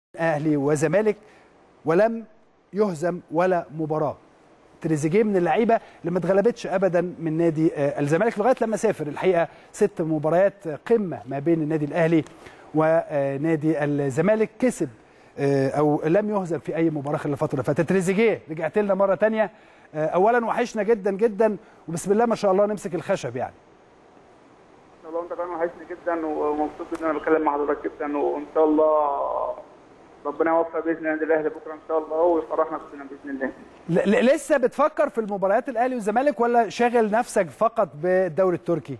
اهلي وزمالك ولم يهزم ولا مباراه. تريزيجيه من اللعيبه اللي ما اتغلبتش ابدا من نادي الزمالك لغايه لما سافر. الحقيقه 6 مباريات قمه ما بين النادي الاهلي ونادي الزمالك، كسب او لم يهزم في اي مباراه خلال الفتره اللي فاتت. تريزيجيه رجعت لنا مره ثانيه، اولا وحشنا جدا جدا، وبسم الله ما شاء الله نمسك الخشب يعني. والله انت كمان وحشني جدا ومبسوط ان انا بتكلم مع حضرتك جدا، وان شاء الله ربنا يوفق باذن الله النادي الاهلي بكره ان شاء الله ويفرحنا كلنا باذن الله. لسه بتفكر في المباريات الاهلي والزمالك ولا شاغل نفسك فقط بالدوري التركي؟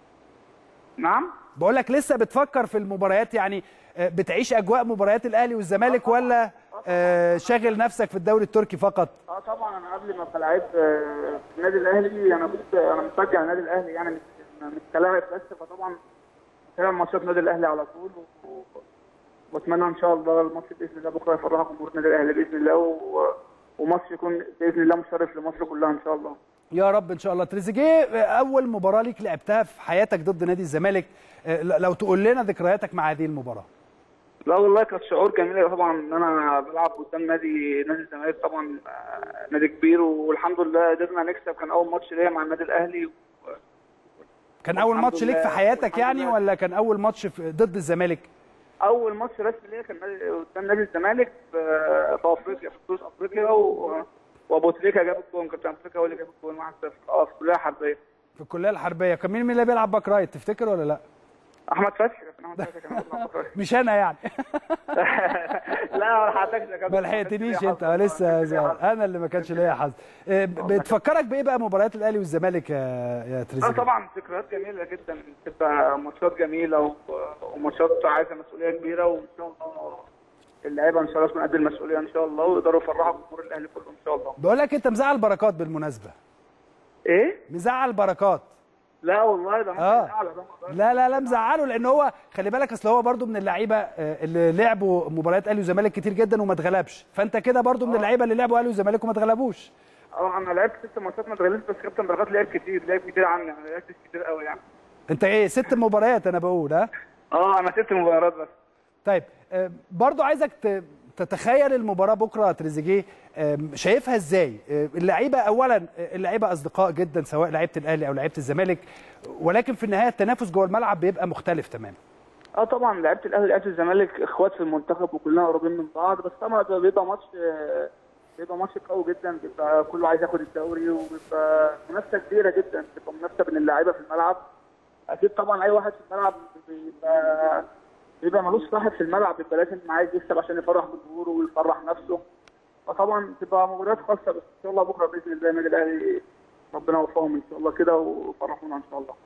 نعم؟ بقول لك لسه بتفكر في المباريات، يعني بتعيش اجواء مباريات الاهلي والزمالك ولا شاغل نفسك في الدوري التركي فقط؟ طبعا انا قبل ما ابقى لعيب في النادي الاهلي انا مشجع النادي الاهلي، يعني مش كلاعب بس، فطبعا بتابع ماتشات النادي الاهلي على طول واتمنى ان شاء الله الماتش باذن الله بكره يفرح جمهور النادي الاهلي باذن الله وماتش يكون باذن الله مشرف لمصر كلها ان شاء الله. يا رب ان شاء الله. تريزيجيه، اول مباراه ليك لعبتها في حياتك ضد نادي الزمالك، لو تقول لنا ذكرياتك مع هذه المباراه. لا والله كان شعور جميل طبعا ان انا بلعب قدام نادي الزمالك، طبعا نادي كبير، والحمد لله قدرنا نكسب. كان اول ماتش ليا مع النادي الاهلي. كان اول ماتش ليك في حياتك يعني ولا كان اول ماتش ضد الزمالك؟ اول ماتش رسمي ليا كان قدام نادي الزمالك في افريقيا، في بطوله افريقيا، وابو تريكه جاب الجون. كابتن افريقيا هو اللي جاب الجون 1-0 في الكليه الحربيه. في الكليه الحربيه كان مين اللي بيلعب باك رايت تفتكر ولا لا؟ احمد فتحي. كابتن احمد فتحي كان بيلعب باك رايت. مش انا يعني. لا ما لحقتكش يا كابتن، ما لحقتنيش انت لسه. انا اللي ما كانش ليا حظ. بتفكرك بايه بقى مباريات الاهلي والزمالك يا تريزيجيه؟ طبعا ذكريات جميله جدا، بتبقى ماتشات جميله وماتشات عايزه مسؤوليه كبيره، وان شاء الله اللعيبه ان شاء الله تكون قد المسؤوليه ان شاء الله ويقدروا يفرحوا جمهور الاهلي كله ان شاء الله. بقول لك انت مزعل بركات بالمناسبه. ايه؟ مزعل بركات؟ لا والله ده لا مزعله، لان هو خلي بالك اصل هو برده من اللعيبه اللي لعبوا مباريات اهلي وزمالك كتير جدا وما اتغلبش، فانت كده برده من اللعيبه اللي لعبوا اهلي وزمالك وما اتغلبوش. انا لعبت 6 ماتشات ما اتغلبتش، بس كابتن بركات لعب كتير عني، يعني لعبت كتير قوي يعني. انت ايه 6 مباريات انا بقول؟ ها انا 6 مباريات بس. طيب برضو عايزك تتخيل المباراه بكره. تريزيجيه شايفها ازاي؟ اللعيبه اولا اللعيبه اصدقاء جدا سواء لعيبه الاهلي او لعيبه الزمالك، ولكن في النهايه التنافس جوه الملعب بيبقى مختلف تماما. طبعا لعيبه الاهلي ولعيبه الزمالك اخوات في المنتخب وكلنا قريبين من بعض، بس طبعا بيبقى ماتش قوي جدا، بيبقى كله عايز ياخد الدوري وبيبقى منافسه كبيره جدا، بتبقى منافسه بين اللعيبه في الملعب. اكيد طبعا اي واحد في الملعب بيبقى ملوش صاحب في الملعب، بيبقى لازم عايز يكسب عشان يفرح جمهوره ويفرح نفسه، فطبعا بتبقى مباريات خاصه. بس ان شاء الله بكره باذن الله النادي الاهلي ربنا يوفقهم ان شاء الله كده ويفرحونا ان شاء الله.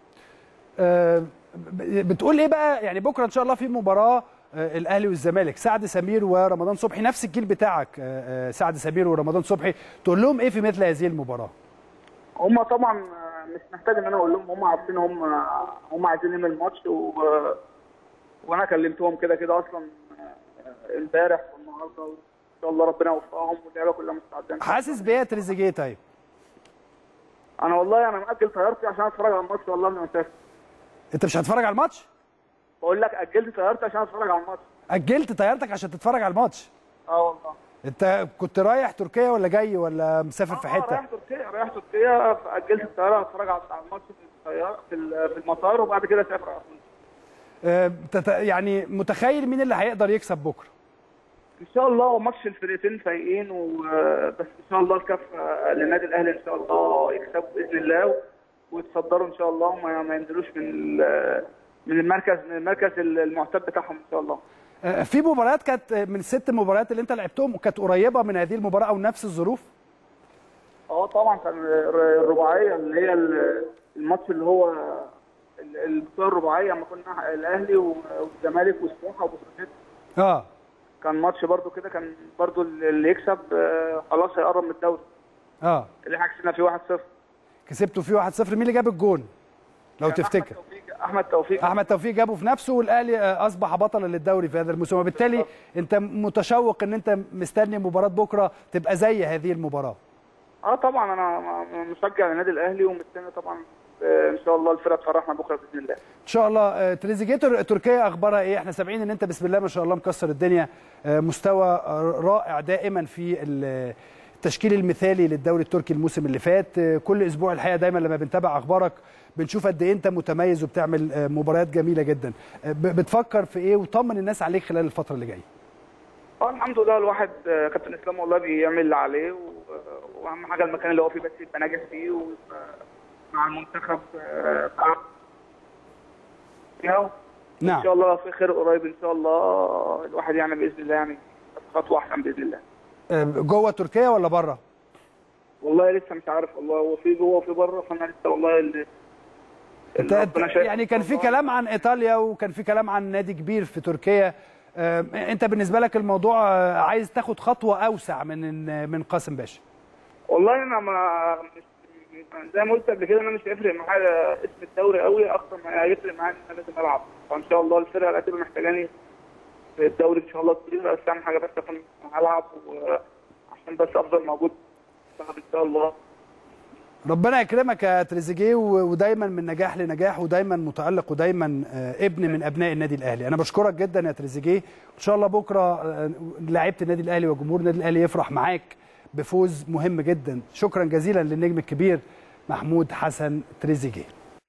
بتقول ايه بقى يعني بكره ان شاء الله في مباراه الاهلي والزمالك، سعد سمير ورمضان صبحي، نفس الجيل بتاعك سعد سمير ورمضان صبحي، تقول لهم ايه في مثل هذه المباراه؟ هم طبعا مش محتاج ان انا اقول لهم، هم عارفين هم عايزين نعمل الماتش وانا كلمتهم كده اصلا امبارح والنهارده، وان شاء الله ربنا يوفقهم واللعيبه كلها مستعده. حاسس بايه يا تريزيجيه؟ طيب انا والله مأجل طيارتي عشان اتفرج على الماتش، والله ما مسافر. انت مش هتتفرج على الماتش؟ بقول لك اجلت طيارتي عشان اتفرج على الماتش. اجلت طيارتك عشان تتفرج على الماتش؟ والله. انت كنت رايح تركيا ولا جاي ولا مسافر في حته؟ رايح تركيا فاجلت الطياره اتفرج على الماتش في الطياره في المطار وبعد كده اسافر على طول. يعني متخيل مين اللي هيقدر يكسب بكره؟ ان شاء الله ماتش الفرقتين فايقين، بس ان شاء الله الكفه للنادي الاهلي ان شاء الله يكسبوا باذن الله ويتصدروا ان شاء الله وما ينزلوش من المركز المعتاد بتاعهم ان شاء الله. في مباريات كانت من ال6 مباريات اللي انت لعبتهم وكانت قريبه من هذه المباراه او نفس الظروف؟ طبعا كان الرباعيه اللي هي الماتش اللي هو البطوله الرباعيه لما كنا الاهلي والزمالك والسموحه وبتروجيت. كان ماتش برده كده، كان برده اللي يكسب خلاص هيقرب من الدوري. اللي احنا كسبنا فيه 1-0. كسبتوا فيه 1-0، مين اللي جاب الجون لو تفتكر؟ احمد توفيق جابه في نفسه، والاهلي اصبح بطلا للدوري في هذا الموسم، وبالتالي انت متشوق ان انت مستني مباراه بكره تبقى زي هذه المباراه. طبعا انا مشجع للنادي الاهلي ومستني طبعا ان شاء الله الفرقه تفرحنا بكره باذن الله. ان شاء الله. تريزيجيه تركيا اخبارها ايه؟ احنا سامعين ان انت بسم الله ما شاء الله مكسر الدنيا، مستوى رائع دائما في التشكيل المثالي للدوري التركي الموسم اللي فات. كل اسبوع الحقيقه دايما لما بنتابع اخبارك بنشوف قد ايه انت متميز وبتعمل مباريات جميله جدا. بتفكر في ايه وطمن الناس عليك خلال الفتره اللي جايه؟ الحمد لله الواحد كابتن اسلام والله بيعمل اللي عليه، واهم حاجه المكان اللي هو فيه بس يبقى ناجح فيه، ومع المنتخب نعم ان شاء الله في خير قريب ان شاء الله. الواحد يعني باذن الله يعني خطوه احسن باذن الله. جوه تركيا ولا بره؟ والله لسه مش عارف والله، هو في جوه وفي بره، فانا لسه والله يعني كان في كلام عن ايطاليا وكان في كلام عن نادي كبير في تركيا. انت بالنسبه لك الموضوع عايز تاخد خطوه اوسع من قاسم باشا؟ والله انا مش زي ما قلت قبل كده، انا مش هيفرق معايا اسم الدوري قوي، اكتر ما هيفرق معايا ان انا لازم العب. فان شاء الله الفرقه اللي هتبقى محتاجاني في الدوري ان شاء الله كتير، بس اهم حاجه بس اكون هلعب عشان بس افضل موجود ان شاء الله. ربنا يكرمك يا تريزيجيه، ودايما من نجاح لنجاح، ودايما متألق، ودايما ابن من ابناء النادي الاهلي. انا بشكرك جدا يا تريزيجيه، ان شاء الله بكره لاعيبه النادي الاهلي وجمهور النادي الاهلي يفرح معاك بفوز مهم جدا. شكرا جزيلا للنجم الكبير محمود حسن تريزيجيه.